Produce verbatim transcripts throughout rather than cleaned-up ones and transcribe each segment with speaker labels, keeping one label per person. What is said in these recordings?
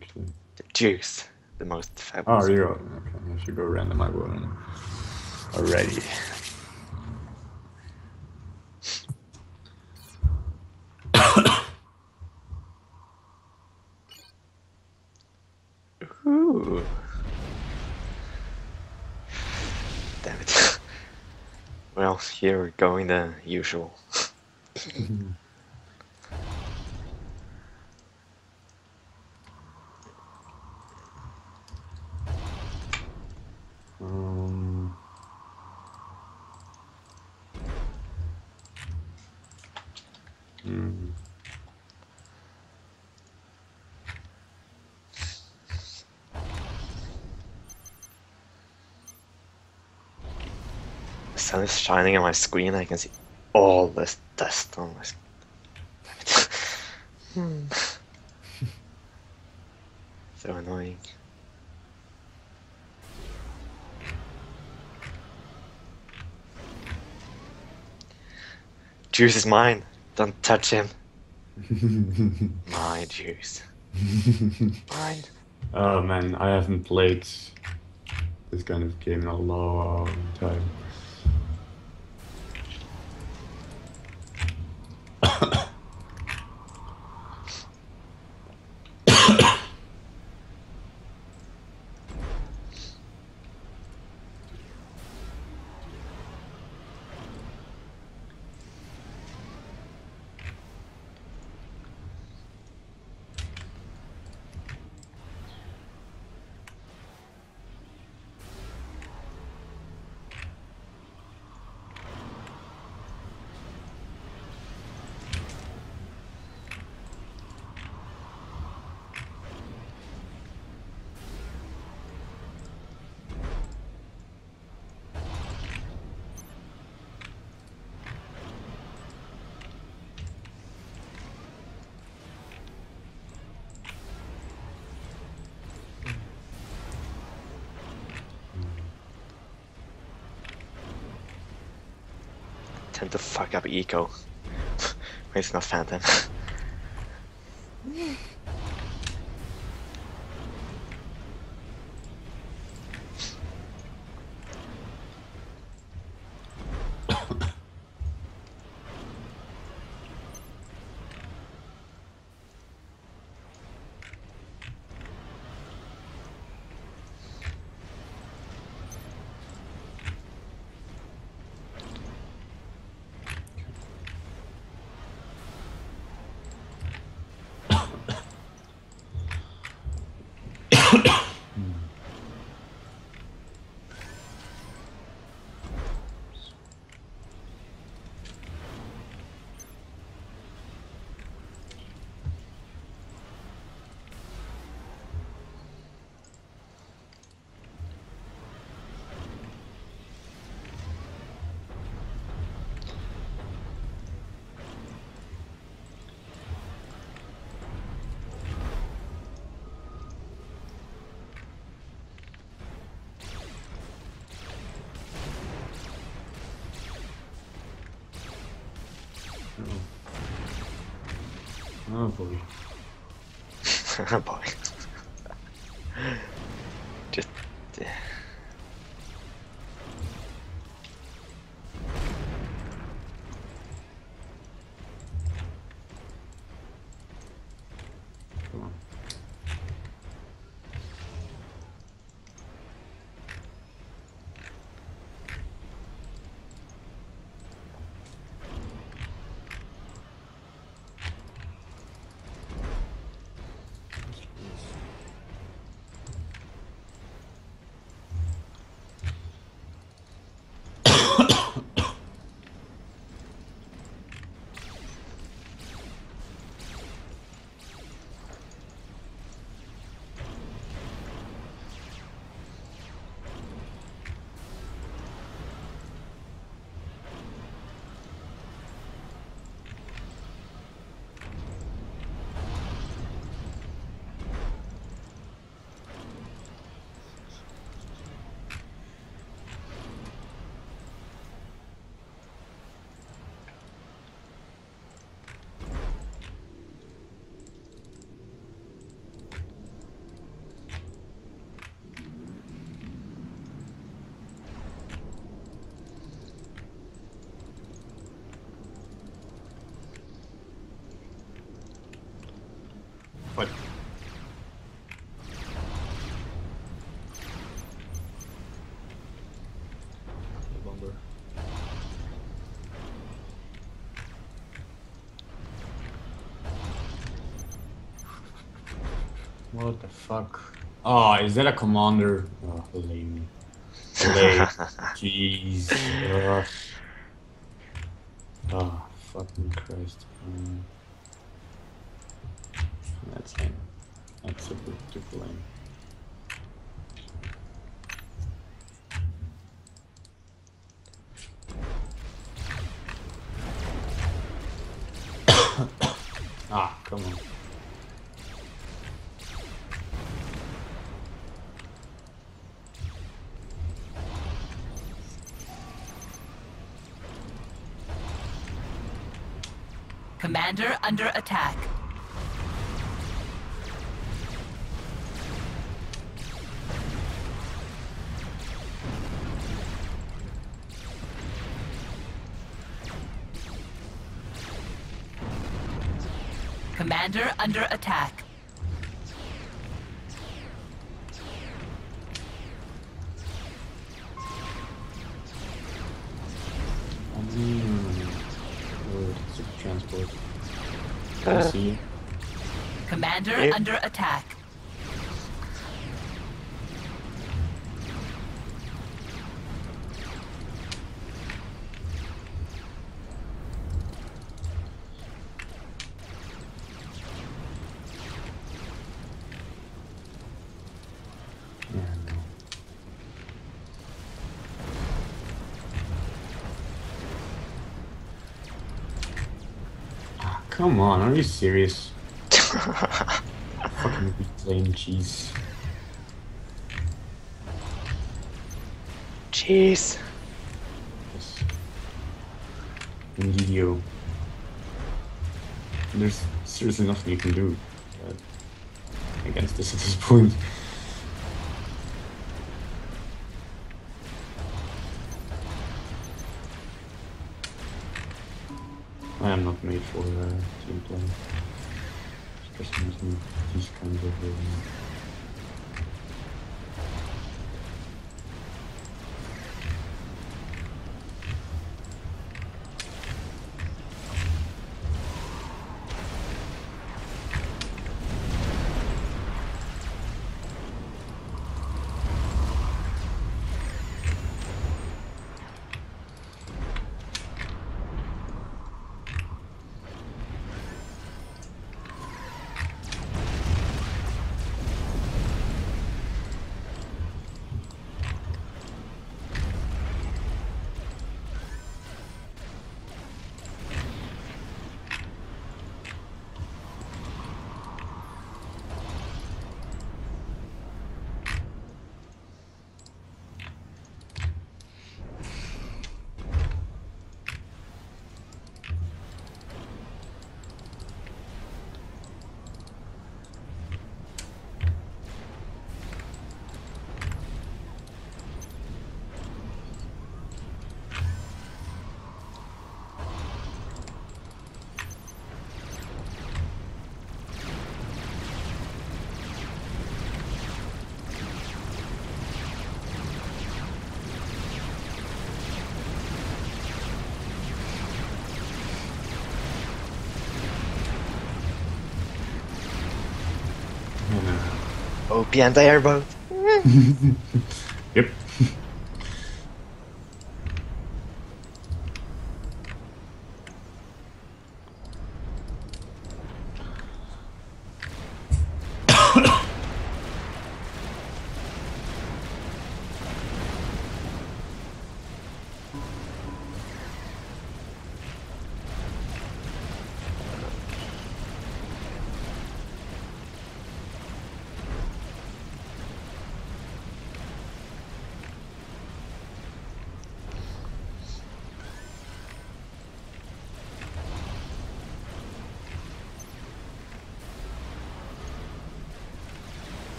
Speaker 1: actually?
Speaker 2: The juice, the most
Speaker 1: Oh,
Speaker 2: fabulous.
Speaker 1: you go. Okay, I should go random. I will. Already.
Speaker 2: Ooh. Damn it. Well, here we're going the usual.
Speaker 1: um. Hmm.
Speaker 2: The sun is shining on my screen. I can see all this dust on my screen. Hmm. So annoying. Juice is mine. Don't touch him. My juice. Mine.
Speaker 1: Oh man, I haven't played this kind of game in a long time.
Speaker 2: Tend to fuck up eco. It's not phantom.
Speaker 1: Oh boy.
Speaker 2: Boy. Just. Uh,
Speaker 1: Come on. What the fuck? Oh, is that a commander? Oh, lame. Lame. Jeez. Ugh. Oh, fucking Christ. Um, that's lame. That's super, super lame. Ah, come on.
Speaker 3: Commander under attack. Commander under attack.
Speaker 1: Oh, super transport. I
Speaker 2: Uh.
Speaker 1: see you.
Speaker 3: Commander
Speaker 2: Yeah.
Speaker 3: under attack.
Speaker 1: Yeah, no. Ah, come on, are you serious? Fucking reclaim cheese.
Speaker 2: Jeez.
Speaker 1: Yes. Indeedio. There's seriously nothing you can do uh, against this at this point. I am not made for uh, team play. Especially with these kinds of. Uh,
Speaker 2: O P anti-airboat.
Speaker 1: Yep.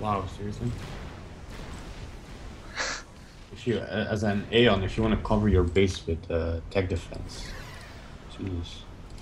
Speaker 1: Wow, seriously? If you, uh, as an Aeon, if you want to cover your base with uh, tech defense, jeez.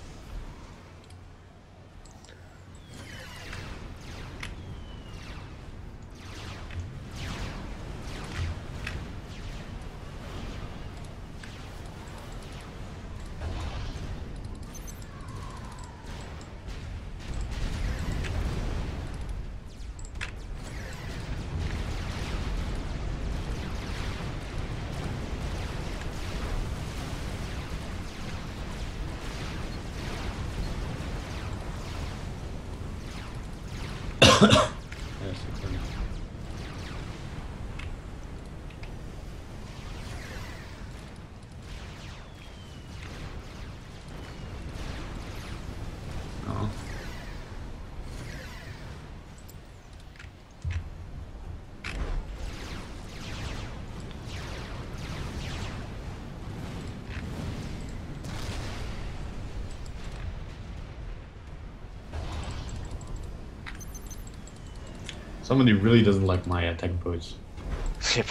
Speaker 1: Yes, it's enough. No. Somebody really doesn't like my attack boats.
Speaker 2: Yep.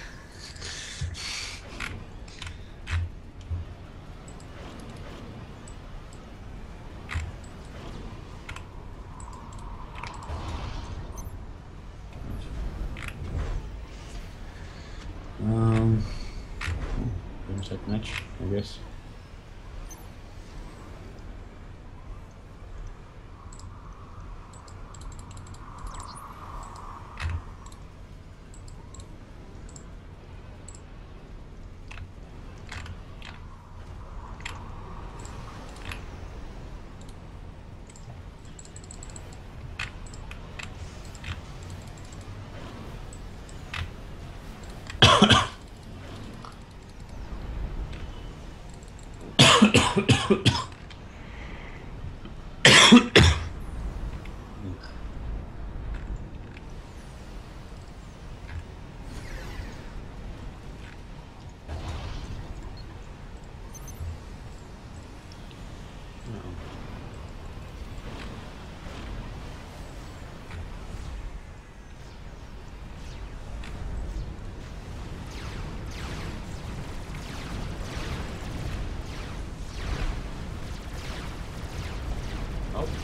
Speaker 1: Um, game set match, I guess. Oh.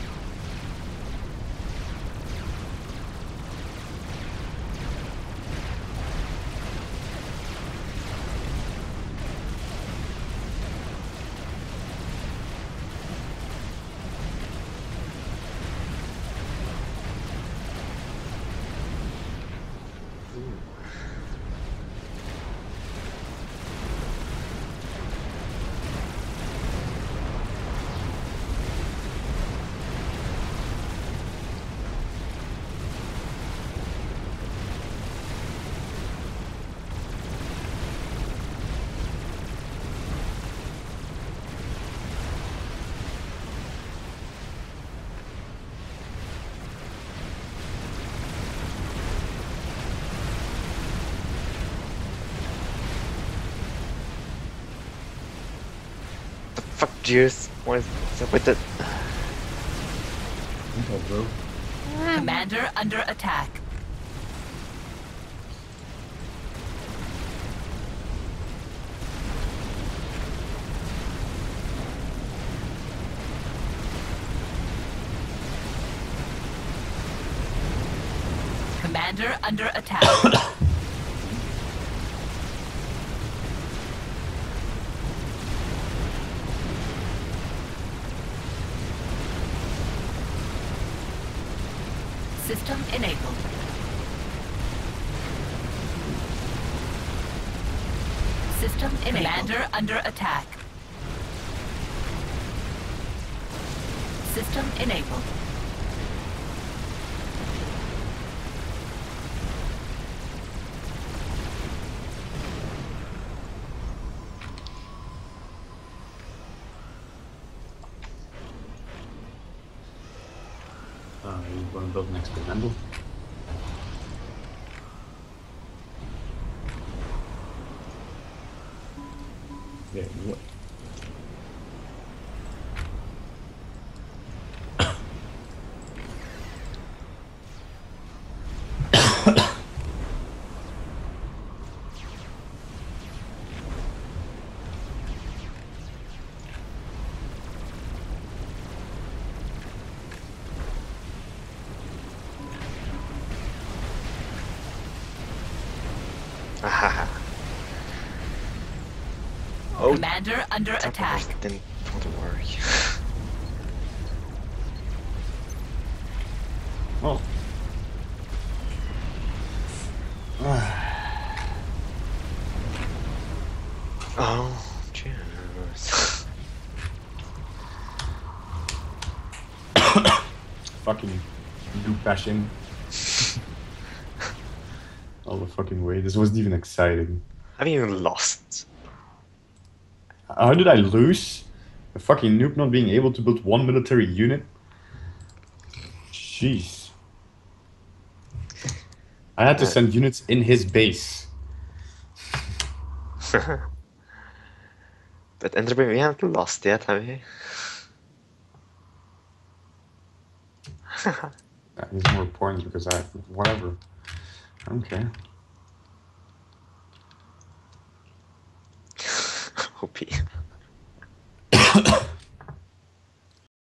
Speaker 2: The fuck, Juice? What is up with it?
Speaker 1: Okay, bro.
Speaker 3: Commander under attack. Commander under attack. System enabled. System enabled. Commander under attack. System enabled.
Speaker 1: Uh, you want to build an experimental? Yeah, what?
Speaker 2: Oh.
Speaker 3: Commander under attack.
Speaker 2: It didn't want to work.
Speaker 1: Oh.
Speaker 2: Oh, cheers.
Speaker 1: Fucking do passion. All the fucking way. This wasn't even exciting.
Speaker 2: Have you even lost?
Speaker 1: How did I lose? A fucking noob not being able to build one military unit? Jeez. I had to
Speaker 2: Uh.
Speaker 1: send units in his base.
Speaker 2: But Enderby, we haven't lost yet, have we?
Speaker 1: Yeah, he's more points because I... whatever. I don't care.
Speaker 2: O P.